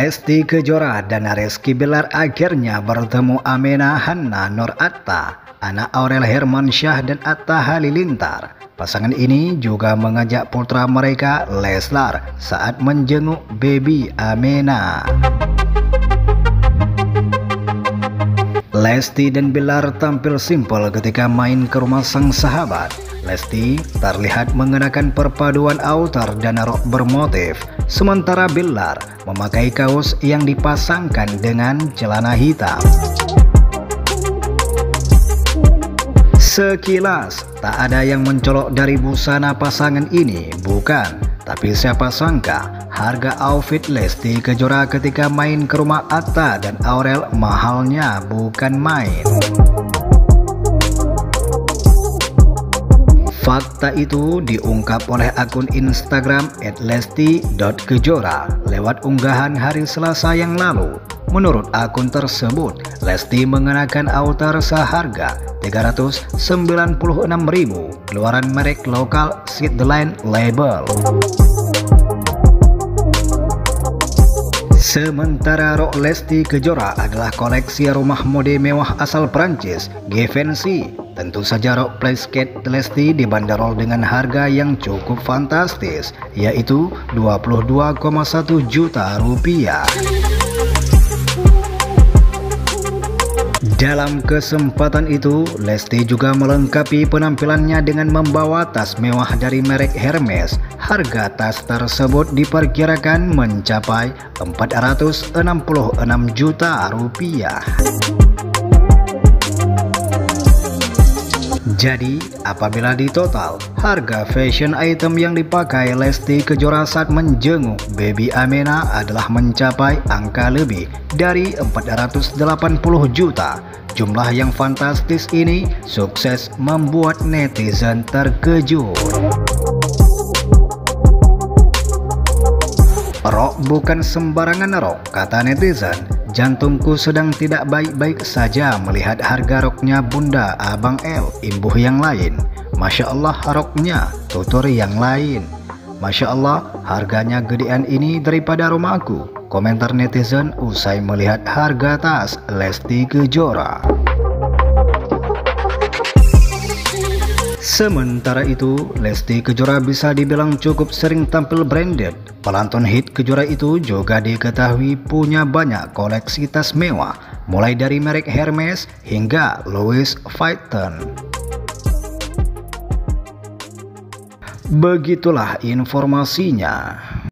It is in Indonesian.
Lesti Kejora dan Rizky Bilar akhirnya bertemu. Amena Hanna Nur Atta, anak Aurel Hermansyah dan Atta Halilintar. Pasangan ini juga mengajak putra mereka Leslar saat menjenguk baby Amena. Lesti dan Bilar tampil simpel ketika main ke rumah sang sahabat. Lesti terlihat mengenakan perpaduan outer dan rok bermotif, sementara Bilar memakai kaos yang dipasangkan dengan celana hitam. Sekilas tak ada yang mencolok dari busana pasangan ini, bukan? Tapi siapa sangka harga outfit Lesti Kejora ketika main ke rumah Atta dan Aurel mahalnya bukan main. Fakta itu diungkap oleh akun Instagram @lesti.kejora lewat unggahan hari Selasa yang lalu. Menurut akun tersebut, Lesti mengenakan outer seharga Rp396.000 keluaran merek lokal Sideline Label. Sementara rok Lesti Kejora adalah koleksi rumah mode mewah asal Prancis, Givenchy. Tentu saja rok playskate Lesti dibanderol dengan harga yang cukup fantastis, yaitu Rp22,1 juta. Dalam kesempatan itu, Lesti juga melengkapi penampilannya dengan membawa tas mewah dari merek Hermes. Harga tas tersebut diperkirakan mencapai Rp466 juta. Jadi, apabila ditotal, harga fashion item yang dipakai Lesti Kejora saat menjenguk baby Amena adalah mencapai angka lebih dari Rp480 juta. Jumlah yang fantastis ini sukses membuat netizen terkejut. Rok bukan sembarangan rok, kata netizen. Jantungku sedang tidak baik-baik saja melihat harga roknya Bunda Abang L, imbuh yang lain. Masya Allah roknya, tutur yang lain. Masya Allah harganya gedean ini daripada rumahku, komentar netizen usai melihat harga tas Lesti Kejora. Sementara itu, Lesti Kejora bisa dibilang cukup sering tampil branded. Pelantun hit Kejora itu juga diketahui punya banyak koleksi tas mewah, mulai dari merek Hermes hingga Louis Vuitton. Begitulah informasinya.